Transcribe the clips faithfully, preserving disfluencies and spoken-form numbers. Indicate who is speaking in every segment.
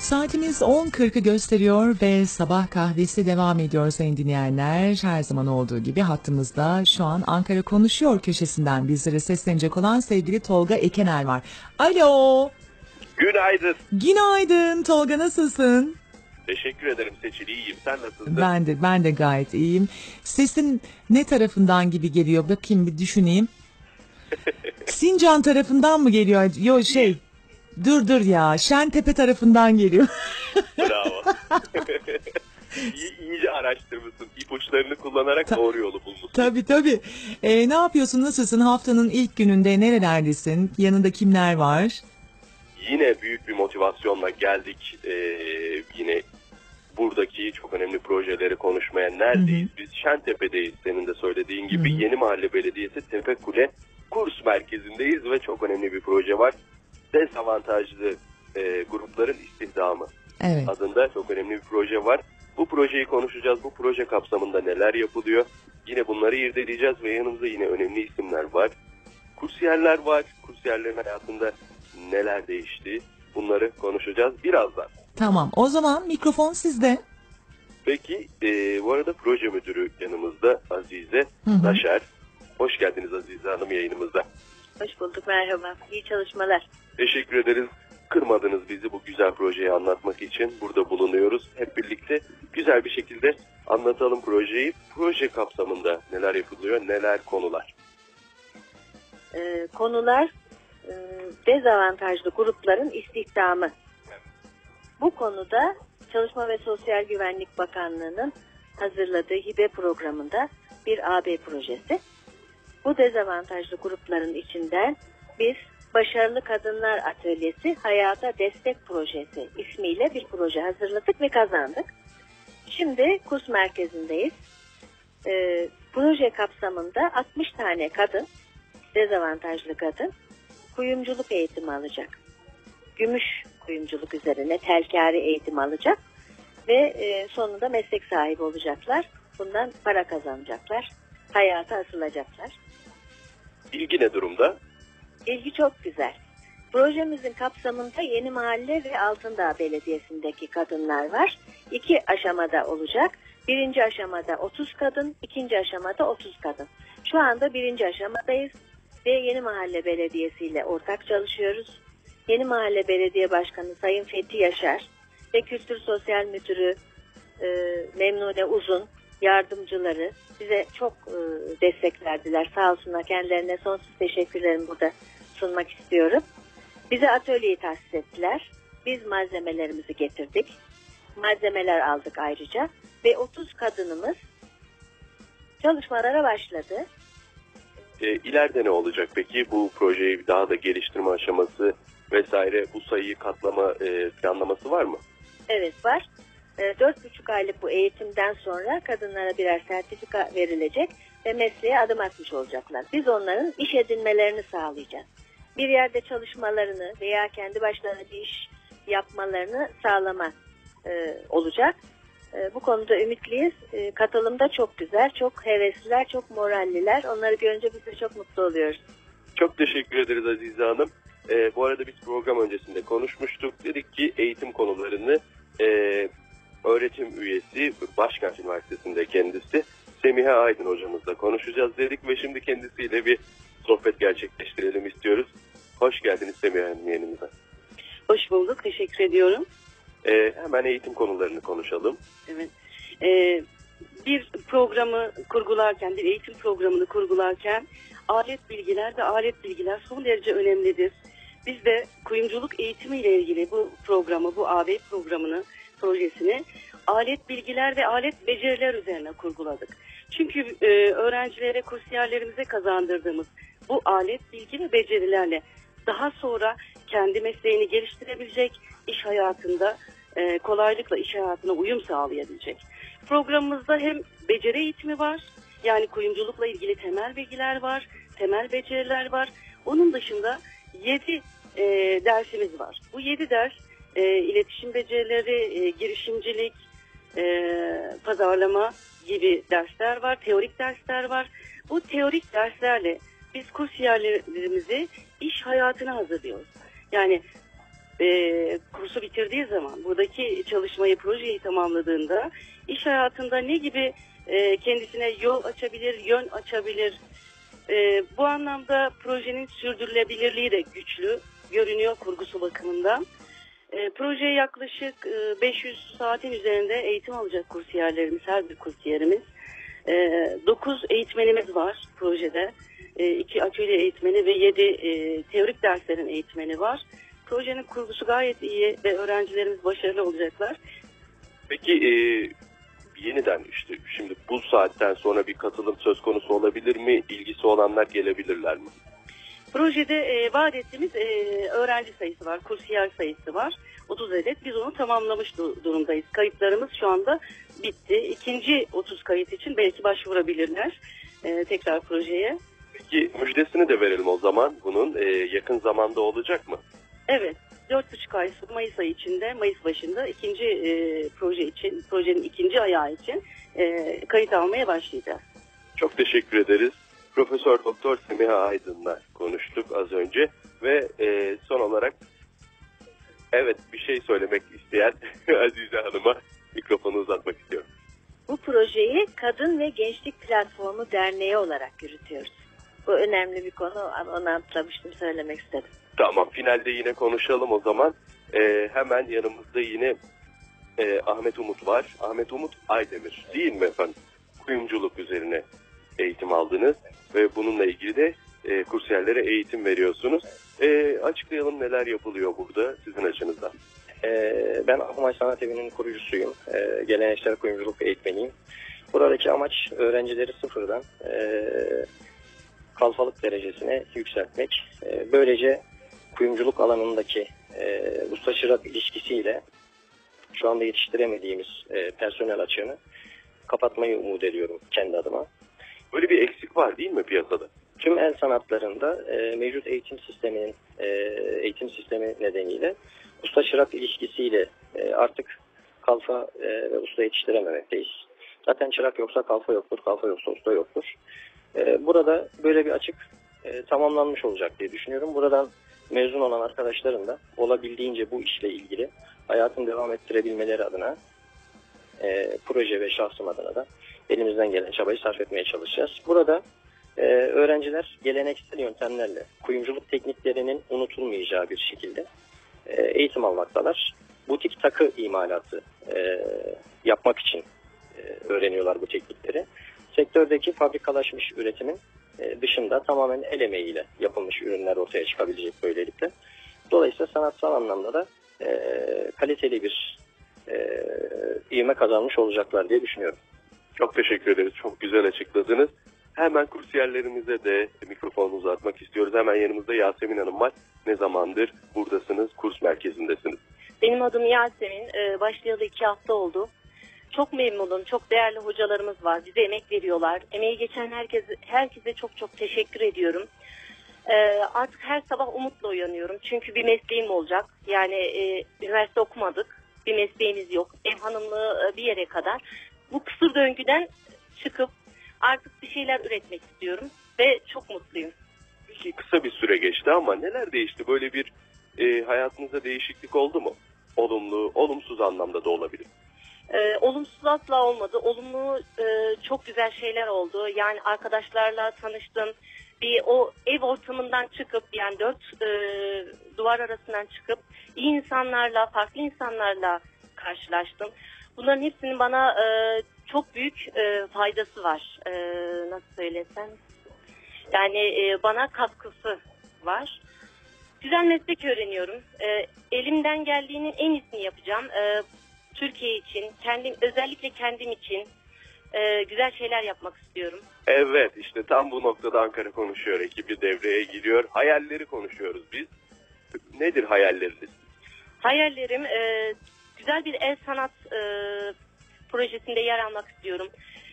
Speaker 1: Saatimiz on kırkı gösteriyor ve sabah kahvesi devam ediyor sayın dinleyenler. Her zaman olduğu gibi hattımızda şu an Ankara Konuşuyor köşesinden bizlere seslenecek olan sevgili Tolga Ekener var. Alo.
Speaker 2: Günaydın.
Speaker 1: Günaydın Tolga, nasılsın?
Speaker 2: Teşekkür ederim Seçil, iyiyim. Sen nasılsın?
Speaker 1: Ben de, ben de gayet iyiyim. Sesin ne tarafından gibi geliyor? Bakayım bir düşüneyim. Sincan tarafından mı geliyor? Yo şey... Dur dur ya, Şentepe tarafından geliyor.
Speaker 2: Bravo. İyi, iyice araştırmışsın. İpuçlarını kullanarak Ta- doğru yolu bulmuşsun.
Speaker 1: Tabii tabii. Ee, ne yapıyorsun, nasılsın? Haftanın ilk gününde nerelerdesin? Yanında kimler var?
Speaker 2: Yine büyük bir motivasyonla geldik. Ee, yine buradaki çok önemli projeleri konuşmaya neredeyiz? Hı-hı. Biz Şentepe'deyiz, senin de söylediğin gibi. Hı-hı. Yeni Mahalle Belediyesi Tepekule Kurs Merkezi'ndeyiz ve çok önemli bir proje var. Dezavantajlı e, grupların istihdamı
Speaker 1: evet.
Speaker 2: adında çok önemli bir proje var. Bu projeyi konuşacağız. Bu proje kapsamında neler yapılıyor? Yine bunları irdeleyeceğiz ve yanımızda yine önemli isimler var. Kursiyerler var. Kursiyerlerin hayatında neler değişti? Bunları konuşacağız birazdan.
Speaker 1: Tamam. O zaman mikrofon sizde.
Speaker 2: Peki e, bu arada proje müdürü yanımızda Azize Taşer. Hoş geldiniz Azize Hanım yayınımıza.
Speaker 3: Hoş bulduk, merhaba. İyi çalışmalar.
Speaker 2: Teşekkür ederiz. Kırmadınız bizi bu güzel projeyi anlatmak için. Burada bulunuyoruz. Hep birlikte güzel bir şekilde anlatalım projeyi. Proje kapsamında neler yapılıyor, neler konular?
Speaker 3: Ee, konular e, dezavantajlı grupların istihdamı. Bu konuda Çalışma ve Sosyal Güvenlik Bakanlığı'nın hazırladığı hibe programında bir A B projesi. Bu dezavantajlı grupların içinden biz Başarılı Kadınlar Atölyesi Hayata Destek Projesi ismiyle bir proje hazırladık ve kazandık. Şimdi kurs merkezindeyiz. Ee, proje kapsamında altmış tane kadın, dezavantajlı kadın, kuyumculuk eğitimi alacak. Gümüş kuyumculuk üzerine telkari eğitim alacak ve e, sonunda meslek sahibi olacaklar. Bundan para kazanacaklar, hayata asılacaklar.
Speaker 2: İlgi ne durumda?
Speaker 3: İlgi çok güzel. Projemizin kapsamında Yeni Mahalle ve Altındağ Belediyesi'ndeki kadınlar var. İki aşamada olacak. Birinci aşamada otuz kadın, ikinci aşamada otuz kadın. Şu anda birinci aşamadayız ve Yeni Mahalle Belediyesi ile ortak çalışıyoruz. Yeni Mahalle Belediye Başkanı Sayın Fethi Yaşar ve Kültür Sosyal Müdürü e, Memnune Uzun, yardımcıları bize çok e, destek verdiler. Sağ olsunlar, kendilerine sonsuz teşekkürlerimi burada sunmak istiyorum. Bize atölyeyi tahsis ettiler. Biz malzemelerimizi getirdik. Malzemeler aldık ayrıca. Ve otuz kadınımız çalışmalara başladı.
Speaker 2: E, ileride ne olacak peki? Bu projeyi daha da geliştirme aşaması vesaire, bu sayıyı katlama e, planlaması var mı?
Speaker 3: Evet var. Dört buçuk aylık bu eğitimden sonra kadınlara birer sertifika verilecek ve mesleğe adım atmış olacaklar. Biz onların iş edinmelerini sağlayacağız. Bir yerde çalışmalarını veya kendi başlarına bir iş yapmalarını sağlama e, olacak. E, bu konuda ümitliyiz. E, katılım da çok güzel, çok hevesliler, çok moralliler. Onları görünce biz de çok mutlu oluyoruz.
Speaker 2: Çok teşekkür ederiz Azize Hanım. E, bu arada biz program öncesinde konuşmuştuk. Dedik ki eğitim konularını e, öğretim üyesi, Başkent Üniversitesi'nde kendisi Semiha Aydın hocamızla konuşacağız dedik ve şimdi kendisiyle bir sohbet gerçekleştirelim istiyoruz. Hoş geldiniz Semiha Hanım yayınımıza.
Speaker 4: Hoş bulduk, teşekkür ediyorum.
Speaker 2: Ee, hemen eğitim konularını konuşalım.
Speaker 4: Evet. Ee, bir programı kurgularken, bir eğitim programını kurgularken alet bilgiler ve alet bilgiler son derece önemlidir. Biz de kuyumculuk eğitimiyle ilgili bu programı, bu A B programını, projesini alet bilgiler ve alet beceriler üzerine kurguladık. Çünkü e, öğrencilere, kursiyerlerimize kazandırdığımız bu alet bilgi ve becerilerle daha sonra kendi mesleğini geliştirebilecek, iş hayatında e, kolaylıkla iş hayatına uyum sağlayabilecek. Programımızda hem beceri eğitimi var, yani kuyumculukla ilgili temel bilgiler var, temel beceriler var. Onun dışında yedi e, dersimiz var. Bu yedi ders e, iletişim becerileri, e, girişimcilik, e, pazarlama gibi dersler var, teorik dersler var. Bu teorik derslerle biz kursiyerlerimizi iş hayatına hazırlıyoruz. Yani e, kursu bitirdiği zaman, buradaki çalışmayı, projeyi tamamladığında iş hayatında ne gibi e, kendisine yol açabilir, yön açabilir. E, bu anlamda projenin sürdürülebilirliği de güçlü görünüyor kurgusu bakımından. E, projeye yaklaşık e, beş yüz saatin üzerinde eğitim alacak kursiyerlerimiz, her bir kursiyerimiz. E, dokuz eğitmenimiz var projede. E, iki atölye eğitmeni ve yedi e, teorik derslerin eğitmeni var. Projenin kurgusu gayet iyi ve öğrencilerimiz başarılı olacaklar.
Speaker 2: Peki e, yeniden işte şimdi bu saatten sonra bir katılım söz konusu olabilir mi? İlgisi olanlar gelebilirler mi?
Speaker 4: Projede e, vaat ettiğimiz e, öğrenci sayısı var, kursiyer sayısı var. otuz adet. Biz onu tamamlamış du- durumdayız. Kayıtlarımız şu anda bitti. İkinci otuz kayıt için belki başvurabilirler e, tekrar projeye.
Speaker 2: Peki müjdesini de verelim o zaman. Bunun e, yakın zamanda olacak mı?
Speaker 4: Evet, dört buçuk ay Mayıs ayı içinde, Mayıs başında ikinci e, proje için, projenin ikinci ayağı için e, kayıt almaya başlayacağız.
Speaker 2: Çok teşekkür ederiz. Profesör Doktor Semiha Aydın'la konuştuk az önce ve e, son olarak evet bir şey söylemek isteyen Azize Hanım'a mikrofonu uzatmak istiyorum.
Speaker 3: Bu projeyi Kadın ve Gençlik Platformu Derneği olarak yürütüyoruz. Bu önemli bir konu, onu atlamıştım, söylemek istedim.
Speaker 2: Tamam, finalde yine konuşalım o zaman. E, hemen yanımızda yine e, Ahmet Umut var. Ahmet Umut Aydemir değil mi efendim? Kuyumculuk üzerine eğitim aldınız ve bununla ilgili de e, kursiyerlere eğitim veriyorsunuz. E, açıklayalım neler yapılıyor burada sizin açınızdan.
Speaker 5: Ee, ben Ahumay Sanat Evi'nin kurucusuyum. Ee, geleneksel kuyumculuk eğitmeniyim. Buradaki amaç öğrencileri sıfırdan e, kalfalık derecesine yükseltmek. E, böylece kuyumculuk alanındaki e, usta çırak ilişkisiyle şu anda yetiştiremediğimiz e, personel açığını kapatmayı umut ediyorum kendi adıma.
Speaker 2: Böyle bir eksik var değil mi piyasada?
Speaker 5: Tüm el sanatlarında e, mevcut eğitim sisteminin e, eğitim sistemi nedeniyle usta çırak ilişkisiyle e, artık kalfa e, ve usta yetiştirememekteyiz. Zaten çırak yoksa kalfa yoktur, kalfa yoksa usta yoktur. E, burada böyle bir açık e, tamamlanmış olacak diye düşünüyorum. Buradan mezun olan arkadaşların da olabildiğince bu işle ilgili hayatını devam ettirebilmeleri adına e, proje ve şahsım adına da elimizden gelen çabayı sarf etmeye çalışacağız. Burada e, öğrenciler geleneksel yöntemlerle kuyumculuk tekniklerinin unutulmayacağı bir şekilde e, eğitim almaktalar. Butik takı imalatı e, yapmak için e, öğreniyorlar bu teknikleri. Sektördeki fabrikalaşmış üretimin e, dışında tamamen el emeğiyle yapılmış ürünler ortaya çıkabilecek böylelikle. Dolayısıyla sanatsal anlamda da e, kaliteli bir e, ivme kazanmış olacaklar diye düşünüyorum.
Speaker 2: Çok teşekkür ederiz. Çok güzel açıkladınız. Hemen kursiyerlerimize de mikrofonu uzatmak istiyoruz. Hemen yanımızda Yasemin Hanım var. Ne zamandır buradasınız, kurs merkezindesiniz?
Speaker 6: Benim adım Yasemin. Ee, başlayalı iki hafta oldu. Çok memnunum. Çok değerli hocalarımız var. Bize emek veriyorlar. Emeği geçen herkese, herkese çok çok teşekkür ediyorum. Ee, artık her sabah umutla uyanıyorum. Çünkü bir mesleğim olacak. Yani e, üniversite okumadık. Bir mesleğimiz yok. Ev hanımlığı bir yere kadar. Bu kısır döngüden çıkıp artık bir şeyler üretmek istiyorum. Ve çok mutluyum.
Speaker 2: Peki kısa bir süre geçti ama neler değişti? Böyle bir e, hayatınızda değişiklik oldu mu? Olumlu, olumsuz anlamda da olabilir.
Speaker 6: Ee, olumsuz asla olmadı. Olumlu e, çok güzel şeyler oldu. Yani arkadaşlarla tanıştım. Bir o ev ortamından çıkıp yani dört e, duvar arasından çıkıp iyi insanlarla, farklı insanlarla karşılaştım. Bunların hepsinin bana e, çok büyük e, faydası var. E, nasıl söylesem? Yani e, bana katkısı var. Güzel meslek öğreniyorum. E, elimden geldiğinin en iyisini yapacağım. E, Türkiye için, kendim özellikle kendim için e, güzel şeyler yapmak istiyorum.
Speaker 2: Evet, işte tam bu noktada Ankara Konuşuyor ekibi devreye giriyor. Hayalleri konuşuyoruz biz. Nedir hayalleriniz?
Speaker 6: Hayallerim e, güzel bir el sanat e, projesinde yer almak istiyorum.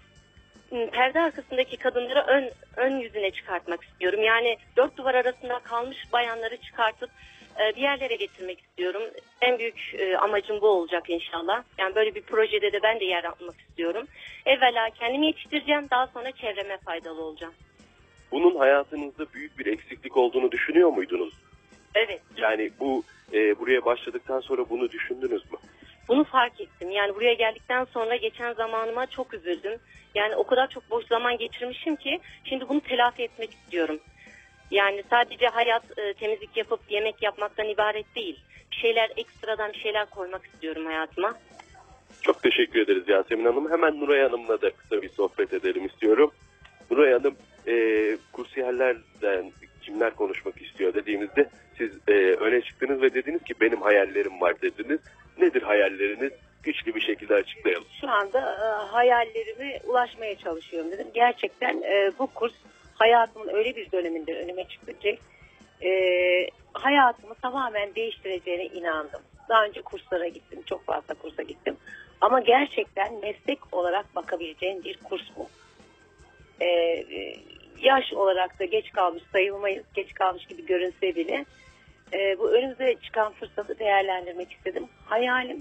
Speaker 6: Perde arkasındaki kadınları ön ön yüzüne çıkartmak istiyorum. Yani dört duvar arasında kalmış bayanları çıkartıp e, bir yerlere getirmek istiyorum. En büyük e, amacım bu olacak inşallah. Yani böyle bir projede de ben de yer almak istiyorum. Evvela kendimi yetiştireceğim, daha sonra çevreme faydalı olacağım.
Speaker 2: Bunun hayatınızda büyük bir eksiklik olduğunu düşünüyor muydunuz?
Speaker 6: Evet.
Speaker 2: Yani bu e, buraya başladıktan sonra bunu düşündünüz mü?
Speaker 6: Bunu fark ettim. Yani buraya geldikten sonra geçen zamanıma çok üzüldüm. Yani o kadar çok boş zaman geçirmişim ki şimdi bunu telafi etmek istiyorum. Yani sadece hayat e, temizlik yapıp yemek yapmaktan ibaret değil. Bir şeyler ekstradan bir şeyler koymak istiyorum hayatıma.
Speaker 2: Çok teşekkür ederiz Yasemin Hanım. Hemen Nuray Hanım'la da kısa bir sohbet edelim istiyorum. Nuray Hanım, e, kursiyerlerden kimler konuşmak istiyor dediğimizde siz e, öne çıktınız ve dediniz ki benim hayallerim var dediniz. Nedir hayalleriniz? Güçlü bir şekilde açıklayalım.
Speaker 7: Şu anda e, hayallerime ulaşmaya çalışıyorum dedim. Gerçekten e, bu kurs hayatımın öyle bir döneminde önüme çıktı ki e, hayatımı tamamen değiştireceğine inandım. Daha önce kurslara gittim, çok fazla kursa gittim. Ama gerçekten meslek olarak bakabileceğin bir kurs bu. E, e, yaş olarak da geç kalmış sayılmayız, geç kalmış gibi görünse bile e, bu önümüze çıkan fırsatı değerlendirmek istedim. Hayalim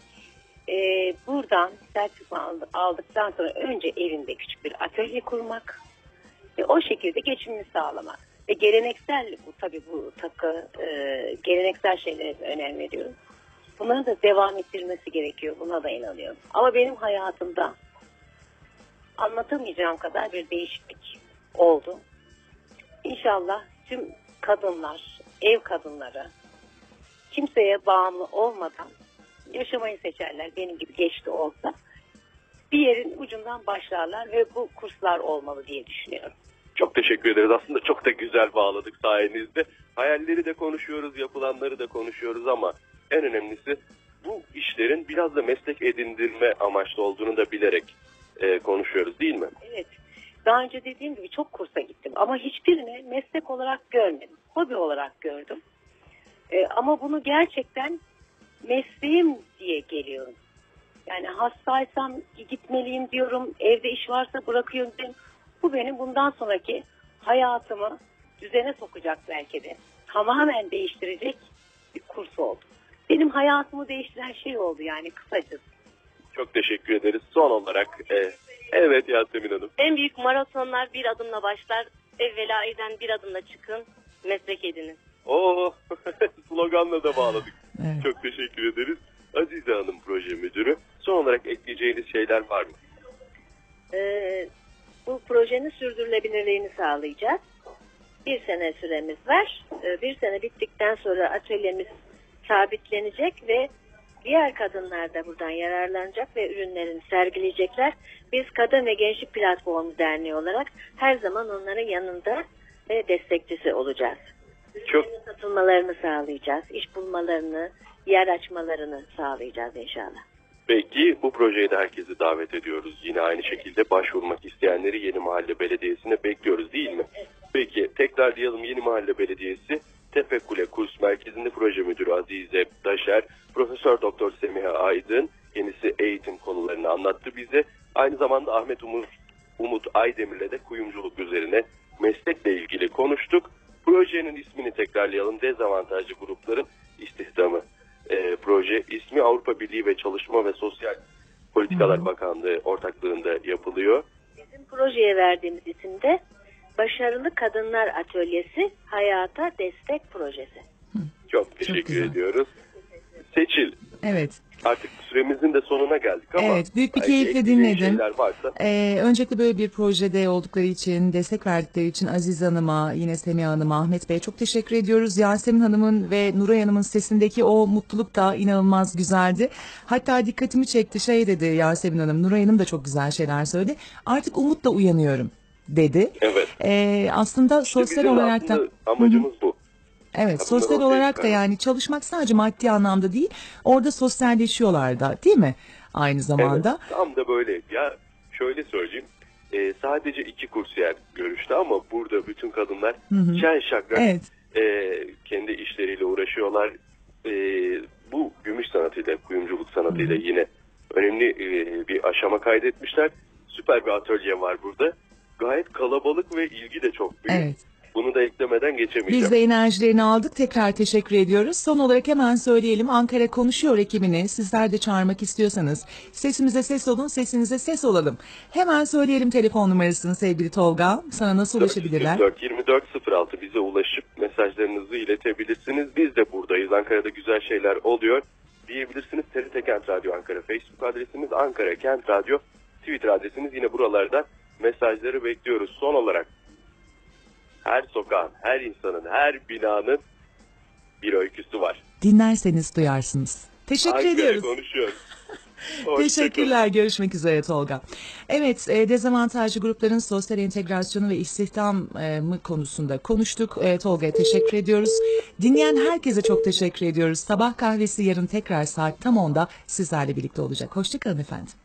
Speaker 7: e, buradan sertifika aldıktan sonra önce evimde küçük bir atölye kurmak ve o şekilde geçimini sağlamak. Ve geleneksel, bu tabii bu takı, e, geleneksel şeylere önem veriyorum. Bunların da devam ettirmesi gerekiyor. Buna da inanıyorum. Ama benim hayatımda anlatamayacağım kadar bir değişiklik oldu. İnşallah tüm kadınlar, ev kadınları kimseye bağımlı olmadan yaşamayı seçerler. Benim gibi geç de olsa bir yerin ucundan başlarlar ve bu kurslar olmalı diye düşünüyorum.
Speaker 2: Çok teşekkür ederiz. Aslında çok da güzel bağladık sayenizde. Hayalleri de konuşuyoruz, yapılanları da konuşuyoruz ama en önemlisi bu işlerin biraz da meslek edindirme amaçlı olduğunu da bilerek e, konuşuyoruz değil mi?
Speaker 7: Evet. Daha önce dediğim gibi çok kursa gittim ama hiçbirini meslek olarak görmedim. Hobi olarak gördüm. E, ama bunu gerçekten mesleğim diye geliyorum. Yani hastaysam gitmeliyim diyorum, evde iş varsa bırakıyorum diyorum. Bu benim bundan sonraki hayatımı düzene sokacak belki de. Tamamen değiştirecek bir kurs oldu. Benim hayatımı değiştiren şey oldu yani kısacası.
Speaker 2: Çok teşekkür ederiz. Son olarak e, evet Yasemin Hanım.
Speaker 6: En büyük maratonlar bir adımla başlar. Evvela evden bir adımla çıkın, meslek edinin.
Speaker 2: Oo, sloganla da bağladık.
Speaker 1: Evet.
Speaker 2: Çok teşekkür ederiz. Azize Hanım proje müdürü. Son olarak ekleyeceğiniz şeyler var mı?
Speaker 3: Ee, bu projenin sürdürülebilirliğini sağlayacağız. Bir sene süremiz var. Ee, bir sene bittikten sonra atölyemiz sabitlenecek ve diğer kadınlar da buradan yararlanacak ve ürünlerini sergileyecekler. Biz Kadın ve Gençlik Platformu Derneği olarak her zaman onların yanında ve destekçisi olacağız.
Speaker 2: Çok
Speaker 3: Satılmalarını sağlayacağız, iş bulmalarını, yer açmalarını sağlayacağız inşallah.
Speaker 2: Peki bu projeye de herkesi davet ediyoruz. Yine aynı şekilde başvurmak isteyenleri Yeni Mahalle Belediyesi'ne bekliyoruz değil mi? Peki tekrar diyelim, Yeni Mahalle Belediyesi Tepekule Kurs Merkezi'nde proje müdürü Azize Daşer, Profesör Doktor Semiha Aydın kendisi eğitim konularını anlattı bize. Aynı zamanda Ahmet Umut, Umut Aydemir'le de kuyumculuk üzerine meslekle ilgili konuştuk. Projenin ismini tekrarlayalım. Dezavantajlı grupların istihdamı. E, proje ismi Avrupa Birliği ve Çalışma ve Sosyal Politikalar
Speaker 1: Hı.
Speaker 2: Bakanlığı ortaklığında yapılıyor.
Speaker 3: Bizim projeye verdiğimiz isim de Başarılı Kadınlar Atölyesi Hayata Destek Projesi.
Speaker 2: Çok teşekkür
Speaker 1: güzel.
Speaker 2: ediyoruz. Seçil,
Speaker 1: Evet.
Speaker 2: artık süremizin de sonuna geldik ama
Speaker 1: Evet, büyük bir
Speaker 2: belki
Speaker 1: keyifle
Speaker 2: ekleyeceğin
Speaker 1: dinledim.
Speaker 2: şeyler varsa.
Speaker 1: Ee, öncelikle böyle bir projede oldukları için, destek verdikleri için Aziz Hanım'a, yine Semiha Hanım'a, Ahmet Bey'e çok teşekkür ediyoruz. Yasemin Hanım'ın ve Nuray Hanım'ın sesindeki o mutluluk da inanılmaz güzeldi. Hatta dikkatimi çekti, şey dedi Yasemin Hanım, Nuray Hanım da çok güzel şeyler söyledi. Artık umutla uyanıyorum dedi.
Speaker 2: Evet.
Speaker 1: Ee, aslında
Speaker 2: İşte
Speaker 1: sosyal
Speaker 2: bizim
Speaker 1: olarak da...
Speaker 2: aslında amacımız bu.
Speaker 1: Evet,
Speaker 2: Kadınlar
Speaker 1: sosyal
Speaker 2: ortaya
Speaker 1: olarak da
Speaker 2: çıkarmak.
Speaker 1: yani çalışmak sadece maddi anlamda değil, orada sosyalleşiyorlar da, değil mi? Aynı zamanda.
Speaker 2: Evet, tam da böyle. Ya şöyle söyleyeyim. e, sadece iki kursiyer görüştü ama burada bütün kadınlar
Speaker 1: Hı hı.
Speaker 2: şen şakrak
Speaker 1: Evet.
Speaker 2: e, kendi işleriyle uğraşıyorlar. E, bu gümüş sanatıyla, kuyumculuk sanatıyla yine önemli e, bir aşama kaydetmişler. Süper bir atölye var burada. Gayet kalabalık ve ilgi de çok büyük.
Speaker 1: Evet.
Speaker 2: Bunu da eklemeden geçemeyeceğim.
Speaker 1: Biz de enerjilerini aldık. Tekrar teşekkür ediyoruz. Son olarak hemen söyleyelim. Ankara Konuşuyor ekibini sizler de çağırmak istiyorsanız sesimize ses olun, sesinize ses olalım. Hemen söyleyelim telefon numarasını sevgili Tolga. Sana nasıl ulaşabilirler?
Speaker 2: dört yirmi dört sıfır altı bize ulaşıp mesajlarınızı iletebilirsiniz. Biz de buradayız. Ankara'da güzel şeyler oluyor diyebilirsiniz. T R T Kent Radyo Ankara Facebook adresimiz, Ankara Kent Radyo Twitter adresimiz. Yine buralarda mesajları bekliyoruz. Son olarak her sokağın, her insanın, her binanın bir öyküsü var.
Speaker 1: Dinlerseniz duyarsınız. Teşekkür
Speaker 2: Ankara
Speaker 1: ediyoruz.
Speaker 2: konuşuyor.
Speaker 1: Teşekkürler. Görüşmek üzere Tolga. Evet, e, dezavantajlı grupların sosyal entegrasyonu ve istihdamı konusunda konuştuk. E, Tolga'ya teşekkür ediyoruz. Dinleyen herkese çok teşekkür ediyoruz. Sabah kahvesi yarın tekrar saat tam onda sizlerle birlikte olacak. Hoşçakalın efendim.